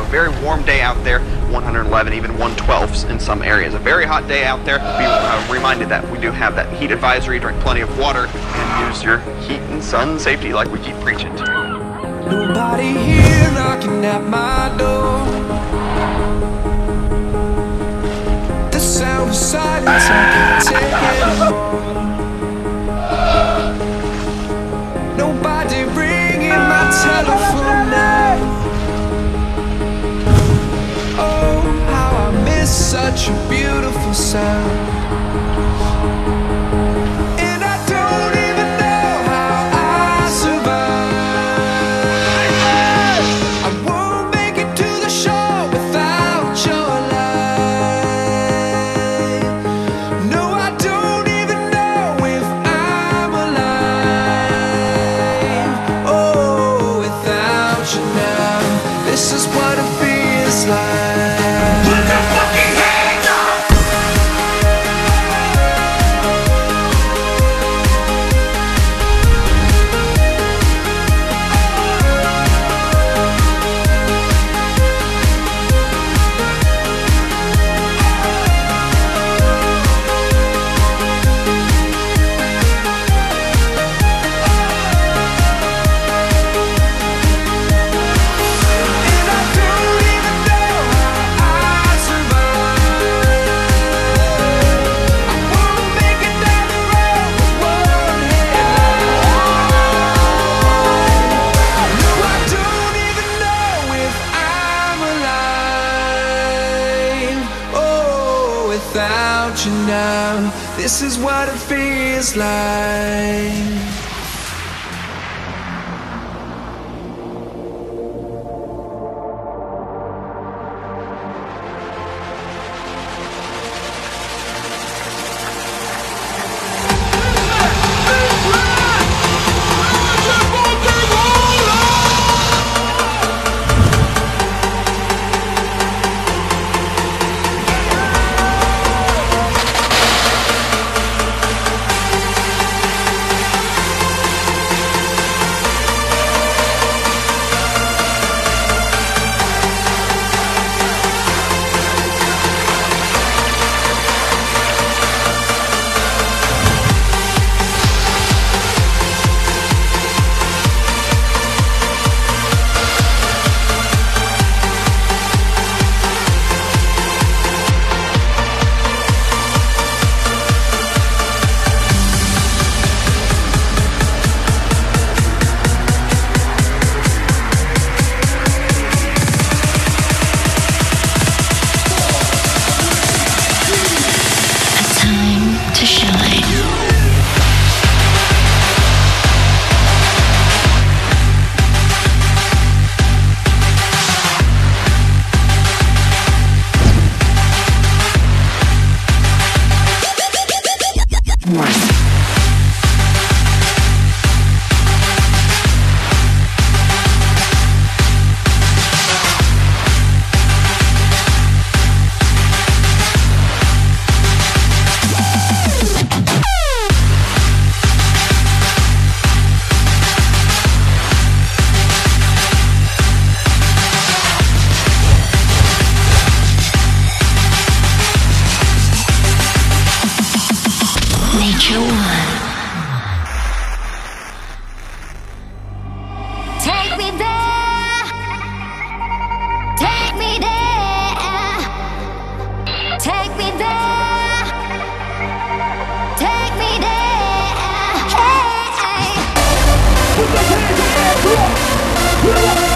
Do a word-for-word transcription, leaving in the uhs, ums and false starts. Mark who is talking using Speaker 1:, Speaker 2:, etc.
Speaker 1: a very warm day out there, one hundred eleven, even one twelve in some areas. A very hot day out there. Be uh, reminded that we do have that heat advisory. Drink plenty of water and use your heat and sun safety like we keep preaching to you.
Speaker 2: Nobody here knocking at my door. The sound of silence I can't take anymore. Nobody ringing my telephone now. Oh, how I miss such a beautiful sound. And I don't even know how I survive. I won't make it to the shore without your light. No, I don't even know if I'm alive. Oh, without you now, this is what it feels like. Without you now, this is what it feels like.
Speaker 3: Nature One.
Speaker 4: Take me there, take me there, take me there, take me there. Hey. Put the hands in the air,